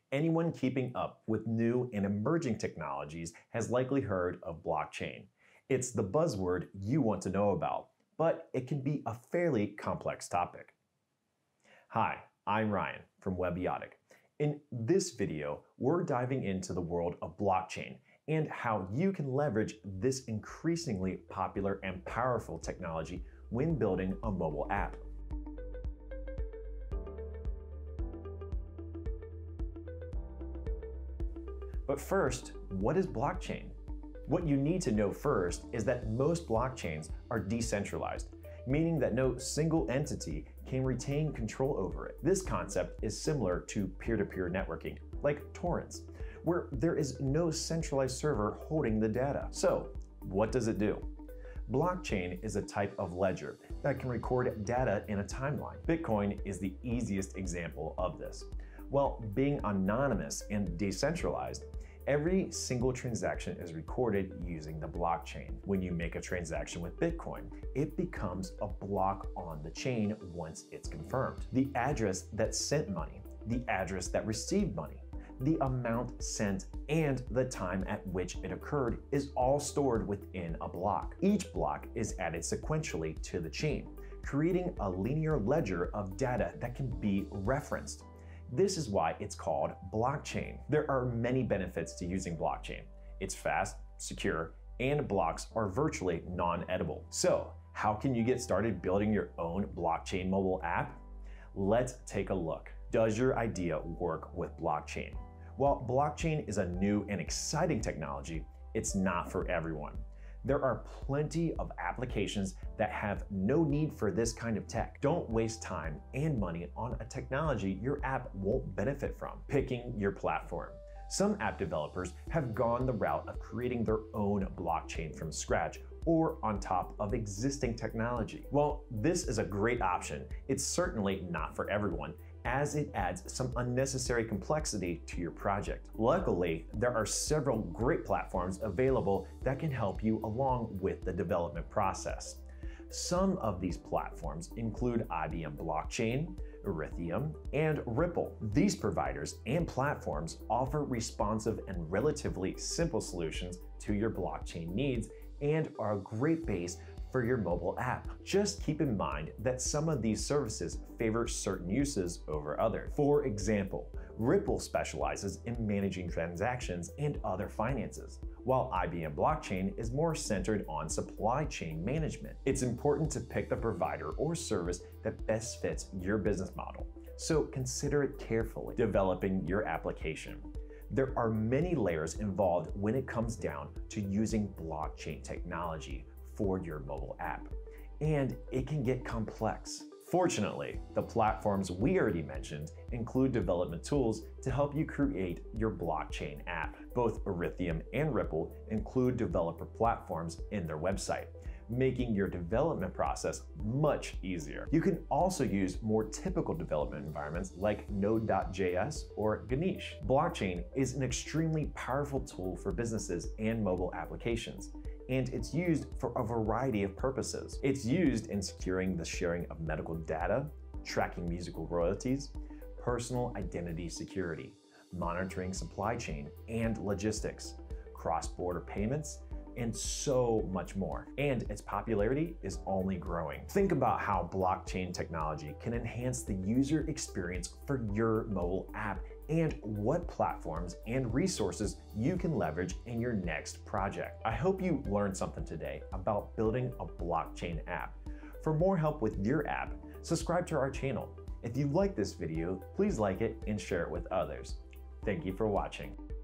Anyone keeping up with new and emerging technologies has likely heard of blockchain. It's the buzzword you want to know about, but it can be a fairly complex topic. Hi, I'm Ryan from Webiotic. In this video, we're diving into the world of blockchain and how you can leverage this increasingly popular and powerful technology when building a mobile app. But first, what is blockchain? What you need to know first is that most blockchains are decentralized, meaning that no single entity can retain control over it. This concept is similar to peer-to-peer networking, like torrents, where there is no centralized server holding the data. So, what does it do? Blockchain is a type of ledger that can record data in a timeline. Bitcoin is the easiest example of this. While being anonymous and decentralized, every single transaction is recorded using the blockchain. When you make a transaction with Bitcoin, it becomes a block on the chain once it's confirmed. The address that sent money, the address that received money, the amount sent, and the time at which it occurred is all stored within a block. Each block is added sequentially to the chain, creating a linear ledger of data that can be referenced. This is why it's called blockchain. There are many benefits to using blockchain. It's fast, secure, and blocks are virtually non-edible. So, how can you get started building your own blockchain mobile app? Let's take a look. Does your idea work with blockchain? While blockchain is a new and exciting technology, it's not for everyone. There are plenty of applications that have no need for this kind of tech. Don't waste time and money on a technology your app won't benefit from. Picking your platform. Some app developers have gone the route of creating their own blockchain from scratch or on top of existing technology. Well, this is a great option. It's certainly not for everyone, as it adds some unnecessary complexity to your project. Luckily, there are several great platforms available that can help you along with the development process. Some of these platforms include IBM Blockchain, Ethereum, and Ripple. These providers and platforms offer responsive and relatively simple solutions to your blockchain needs and are a great base for your mobile app. Just keep in mind that some of these services favor certain uses over others. For example, Ripple specializes in managing transactions and other finances, while IBM Blockchain is more centered on supply chain management. It's important to pick the provider or service that best fits your business model, so consider it carefully. Developing your application. There are many layers involved when it comes down to using blockchain technology for your mobile app, and it can get complex. Fortunately, the platforms we already mentioned include development tools to help you create your blockchain app. Both Ethereum and Ripple include developer platforms in their website, making your development process much easier. You can also use more typical development environments like Node.js or Ganesh. Blockchain is an extremely powerful tool for businesses and mobile applications, and it's used for a variety of purposes. It's used in securing the sharing of medical data, tracking musical royalties, personal identity security, monitoring supply chain and logistics, cross-border payments, and so much more. And its popularity is only growing. Think about how blockchain technology can enhance the user experience for your mobile app and what platforms and resources you can leverage in your next project. I hope you learned something today about building a blockchain app. For more help with your app, subscribe to our channel. If you like this video, please like it and share it with others. Thank you for watching.